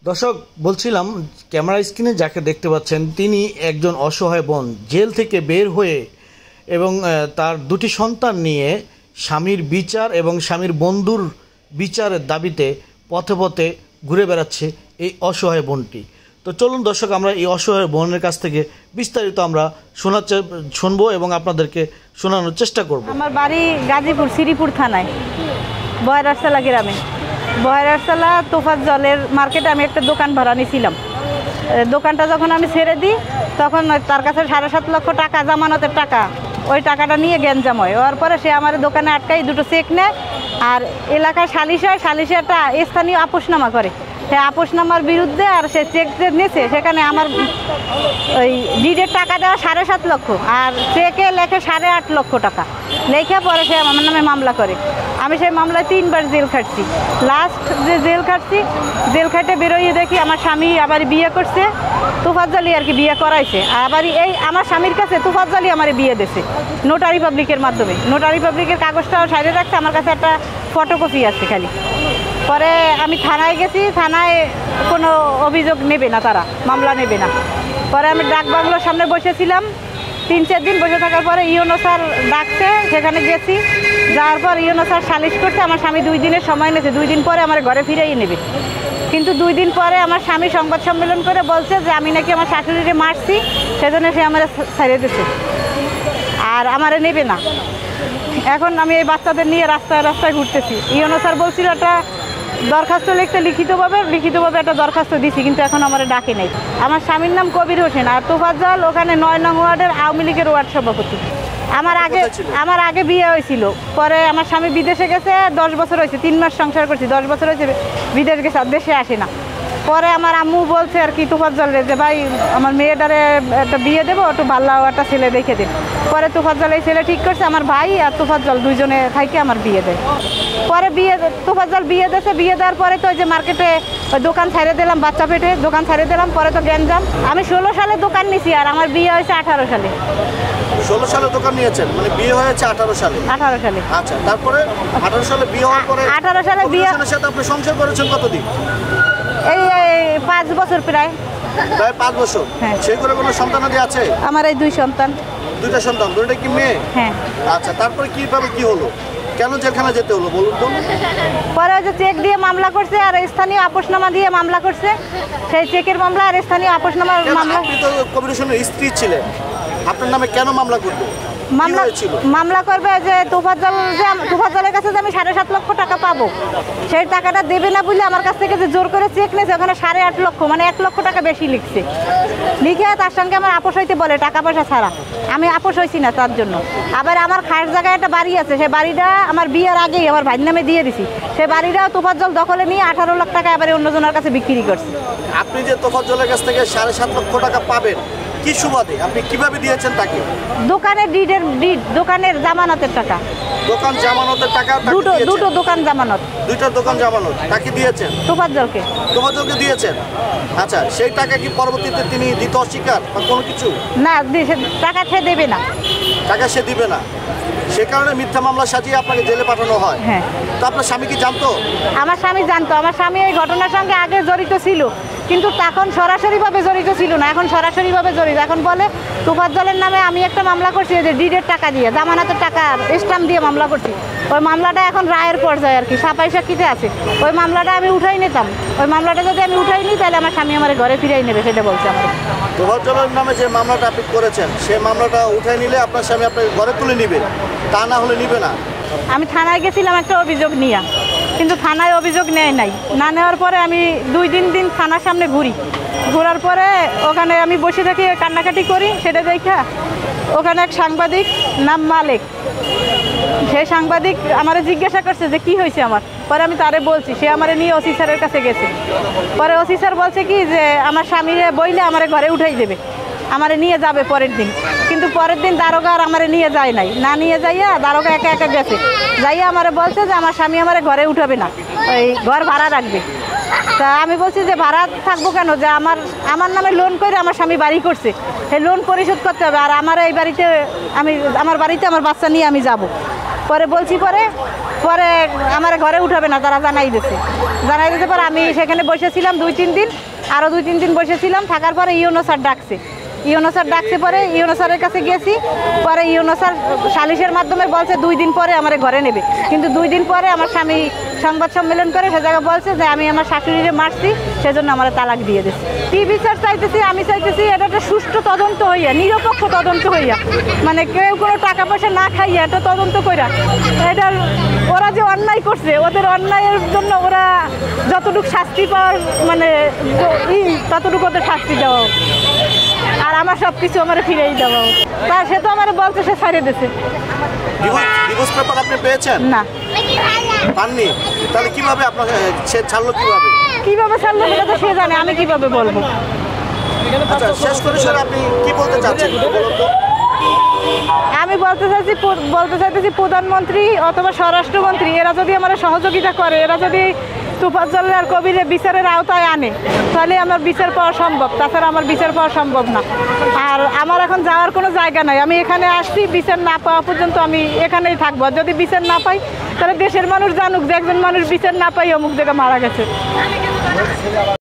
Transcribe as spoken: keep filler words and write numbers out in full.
দর্শক বলছিলাম ক্যামেরা স্ক্রিনে যাকে দেখতে পাচ্ছেন তিনি একজন অসহায় বোন জেল থেকে বের হয়ে এবং তার দুটি সন্তান নিয়ে স্বামীর বিচার এবং স্বামীর বন্ধুর বিচারের দাবিতে পথে পথে ঘুরে বেড়াচ্ছে এই অসহায় বোনটি। তো চলুন দর্শক আমরা এই অসহায় বোনের কাছ থেকে বিস্তারিত আমরা শোনার শুনবো এবং আপনাদেরকে শোনানোর চেষ্টা করব। আমার বাড়ি গাজীপুর শ্রীপুর থানায় বয়রারসালা গ্রামে। বয়রারসালা তোফাত জলের মার্কেটে আমি একটা দোকান ভাড়া নিয়েছিলাম। দোকানটা যখন আমি ছেড়ে দিই তখন তার কাছে সাড়ে সাত লক্ষ টাকা জামানতের টাকা, ওই টাকাটা নিয়ে গ্যাঞ্জাম হয়। হওয়ার পরে সে আমার দোকানে আটকাই দুটো চেক নেয় আর এলাকায় সালিশ হয়, সালিশে একটা স্থানীয় আপোষনামা করে। সে আপোষনামার বিরুদ্ধে আর সে চেক যে নিয়েছে সেখানে আমার ওই ডিডের টাকা দেওয়া সাড়ে সাত লক্ষ আর চেকে লেখে সাড়ে আট লক্ষ টাকা লেখে পরে সে আমার নামে মামলা করে। আমি সেই মামলায় তিনবার জেল খাটছি। লাস্ট যে জেল খাটছি, জেল খাটে বেরোইয়ে দেখি আমার স্বামী আবার বিয়ে করছে, তোফাজ্জলি আর কি বিয়ে করাইছে। আবার এই আমার স্বামীর কাছে তোফাজ্জলি আমার বিয়ে দিয়েছে নোটারি পাবলিকের মাধ্যমে। নোটারি পাবলিকের কাগজটাও সাইডে রাখছে, আমার কাছে একটা ফটোকপি আছে খালি। পরে আমি থানায় গেছি, থানায় কোনো অভিযোগ নেবে না, তারা মামলা নেবে না। পরে আমি ডাক বাংলোর সামনে বসেছিলাম, তিন চার দিন বসে থাকার পরে ইউনো স্যার ডাকছে, সেখানে গেছি। যাওয়ার পর ইউনো স্যার সালিশ করছে, আমার স্বামী দুই দিনের সময় নিয়েছে, দুই দিন পরে আমার ঘরে ফিরেই নেবে। কিন্তু দুই দিন পরে আমার স্বামী সংবাদ সম্মেলন করে বলছে যে আমি নাকি আমার শাশুড়িকে মারছি, সেজন্য সে আমার ছেড়ে দিচ্ছে আর আমারে নেবে না। এখন আমি এই বাচ্চাদের নিয়ে রাস্তায় রাস্তায় ঘুরতেছি। ইউনো স্যার বলছিল একটা দরখাস্ত লিখতে, লিখিতভাবে লিখিতভাবে একটা দরখাস্ত দিছি, কিন্তু এখন আমার ডাকে নেই। আমার স্বামীর নাম কবির হোসেন আর তোফাজ্জল ওখানে নয় নং ওয়ার্ডের আওয়ামী লীগের ওয়ার্ড সভাপতি। আমার আগে আমার আগে বিয়ে হয়েছিল, পরে আমার স্বামী বিদেশে গেছে, দশ বছর হয়েছে, তিন মাস সংসার করছি, দশ বছর হয়েছে বিদেশ গেছে, আর দেশে আসে না। পরে আমার আম্মু বলছে আর কি তোফাজ্জলরে যে ভাই আমার মেয়েটারে একটা বিয়ে দেবো, একটু ভালো একটা ছেলে দেখে দেন। পরে তোফাজ্জল এই ছেলে ঠিক করছে, আমার ভাই আর তোফাজ্জল দুইজনে থাইকে আমার বিয়ে দেয়। পরে বিয়ে তোফাজ্জল বিয়ে দিয়েছে, বিয়ে দেওয়ার পরে তো ওই যে মার্কেটে দোকান ছাড়ে দিলাম, বাচ্চা পেটে দোকান ছাড়ে দিলাম। পরে তো গ্যাঞ্জাম। আমি ষোলো সালে দোকান নিছি আর আমার বিয়ে হয়েছে আঠারো সালে। ষোলো সালে দোকান নিয়েছেন, মানে বিয়ে হয়েছে আঠারো সালে? আঠারো সালে। আচ্ছা, তারপরে আঠারো সালে বিয়ে হওয়ার পরে আঠারো সালে বিয়ে সাথে আপনি সংসার করেছেন কতদিন? এই পাঁচ বছর প্রায় প্রায় পাঁচ বছর। হ্যাঁ। সেই করে কোনো সন্তানাদি আছে? আমার এই দুই সন্তান। দুইটা সন্তান, দুইটা কি মেয়ে? হ্যাঁ। আচ্ছা, তারপরে কিভাবে কি হলো, কেন জেলখানা যেতে হলো বলুন তো? পরে ওই যে চেক দিয়ে মামলা করছে আর স্থানীয় আপোষনামা দিয়ে মামলা করছে, সেই চেকের মামলা আর স্থানীয় আপোষনামার মামলা। আপনি তো কবির হোসেনের স্ত্রী ছিলেন, আপনার নামে কেন মামলা করবে? মামলা মামলা করবে যে তোফাজ্জল যে তোফাজ্জলের কাছে যে আমি সাড়ে সাত লক্ষ টাকা পাবো, সেই টাকাটা দেবে না বলে আমার কাছ থেকে যে জোর করে চেক নিয়েছে, ওখানে সাড়ে আট লক্ষ মানে এক লক্ষ টাকা বেশি লিখছে। লিখে তার সঙ্গে আমার আপোষ হইতে বলে টাকা পয়সা ছাড়া। আমি আপোষ হয়েছি না তার জন্য। আবার আমার খাস জায়গায় একটা বাড়ি আছে, সেই বাড়িটা আমার বিয়ের আগেই আমার ভাইয়ের নামে দিয়ে দিছি। সেই বাড়িটাও তোফাজ্জল দখলে নিয়ে আঠারো লাখ টাকা এবারে অন্যজনের কাছে বিক্রি করছে। আপনি যে তোফাজ্জলের কাছ থেকে সাড়ে সাত লক্ষ টাকা পাবেন কি সুবাদে, আপনি কিভাবে দিয়েছেন তাকে? দোকানের ডিডের ডিড দোকানের জামানতের টাকা। দোকান জামানতের টাকা দুটো দুটো দোকান জামানত, দুইটা দোকান জামানত তাকে দিয়েছেন? তোফাজ্জলকে। তোফাজ্জলকে দিয়েছেন। আচ্ছা, সেই টাকা কি পরবর্তীতে তিনি দিতে অস্বীকার বা কোনো কিছু? না, টাকা সে দেবে না। টাকা সে দিবে না, সে কারণে মিথ্যা মামলা সাজিয়ে আপনাকে জেলে পাঠানো হয়। হ্যাঁ। তো আপনার স্বামী কি জানতো? আমার স্বামী জানতো। আমার স্বামী এই ঘটনার সঙ্গে আগে জড়িত ছিল, কিন্তু তখন সরাসরিভাবে জড়িত ছিল না, এখন সরাসরিভাবে জড়িত। এখন বলে তোফাজ্জলের নামে আমি একটা মামলা করছি যে ডিডের টাকা দিয়ে, জামানতের টাকা স্ট্যাম্প দিয়ে মামলা করছি। ওই মামলাটা এখন রায়ের পর্যায়ে আর কি, সাপাই সাক্ষীতে আছে। ওই মামলাটা আমি উঠাই নিতাম, ওই মামলাটা যদি আমি উঠাই নিই তাহলে আমার স্বামী আমার ঘরে ফিরাই নেবে, সেটা বলছে আমার। তোফাজ্জলের নামে যে মামলাটা আপনি করেছেন, সেই মামলাটা উঠাই নিলে আপনার স্বামী আপনার ঘরে তুলে নিবে, তা না হলে নিবে না? আমি থানায় গেছিলাম একটা অভিযোগ নিয়ে, কিন্তু থানায় অভিযোগ নেয় নাই। না নেওয়ার পরে আমি দুই তিন দিন থানার সামনে ঘুরি, ঘোরার পরে ওখানে আমি বসে থাকি কান্নাকাটি করি। সেটা দেখা ওখানে এক সাংবাদিক নাম মালিক, সেই সাংবাদিক আমারে জিজ্ঞাসা করছে যে কি হয়েছে আমার। পরে আমি তারে বলছি, সে আমারে নিয়ে ওসি স্যারের কাছে গেছে। পরে ওসি স্যার বলছে কি যে আমার স্বামীরে বইলে আমারে ঘরে উঠাই দেবে, আমারে নিয়ে যাবে পরের দিন। কিন্তু পরের দিন দারোগা আর আমারে নিয়ে যায় নাই, না নিয়ে যাইয়া দারোগা একা একা গেছে, যাইয়া আমারে বলছে যে আমার স্বামী আমারে ঘরে উঠাবে না, ওই ঘর ভাড়া রাখবে। তা আমি বলছি যে ভাড়া থাকবো কেন, যে আমার আমার নামে লোন করে আমার স্বামী বাড়ি করছে, সেই লোন পরিশোধ করতে হবে, আর আমার এই বাড়িতে আমি আমার বাড়িতে আমার বাচ্চা নিয়ে আমি যাব। পরে বলছি, পরে পরে আমার ঘরে উঠাবে না, তারা জানাই দিয়েছে। জানাই দিতে পরে আমি সেখানে বসেছিলাম দুই তিন দিন, আরও দুই তিন দিন বসেছিলাম। থাকার পরে ইউনো স্যার ডাকছে, ইউনো স্যার ডাকছে পরে ইউনো স্যারের কাছে গেছি। পরে ইউনো স্যার সালিশের মাধ্যমে বলছে দুই দিন পরে আমার ঘরে নেবে। কিন্তু দুই দিন পরে আমার স্বামী সংবাদ সম্মেলন করে সে জায়গায় বলছে যে আমি আমার শাশুড়িরে মারছি, সেজন্য আমার তালাক দিয়ে দিচ্ছে। কি বিচার চাইতেছি? আমি চাইতেছি এটা একটা সুষ্ঠু তদন্ত হইয়া, নিরপেক্ষ তদন্ত হইয়া, মানে কেউ কোনো টাকা পয়সা না খাইয়া এটা তদন্ত কইরা এটার ওরা যে অন্যায় করছে ওদের অন্যায়ের জন্য ওরা যতটুকু শাস্তি পাওয়ার মানে ই ততটুকু ওদের শাস্তি দেওয়া হোক। আর আমার সব কিছু আমার ফিরেই দেওয়া হোক। তা সে তো আমার বলছে সে ছাড়িয়ে দিয়েছে। ডিভোর্স পেপার আপনি পেয়েছেন? না, পাননি। তাহলে কিভাবে আপনাকে সে ছাড়লো কিভাবে? কিভাবে ছাড়লো সেটা তো সে জানে, আমি কিভাবে বলবো? আচ্ছা, শেষ করে স্যার আপনি কি বলতে চাচ্ছেন বলুন তো? আমি বলতে চাইছি বলতে চাইতেছি প্রধানমন্ত্রী অথবা স্বরাষ্ট্রমন্ত্রী এরা যদি আমার সহযোগিতা করে, এরা যদি তোফাজ্জল আর কবিরের বিচারের আওতায় আনে, তাহলে আমার বিচার পাওয়া সম্ভব। তাছাড়া আমার বিচার পাওয়া সম্ভব না। আর আমার এখন যাওয়ার কোনো জায়গা নাই। আমি এখানে আসছি, বিচার না পাওয়া পর্যন্ত আমি এখানেই থাকবো। আর যদি বিচার না পাই তাহলে দেশের মানুষ জানুক যে একজন মানুষ বিচার না পাই অমুক জায়গায় মারা গেছে।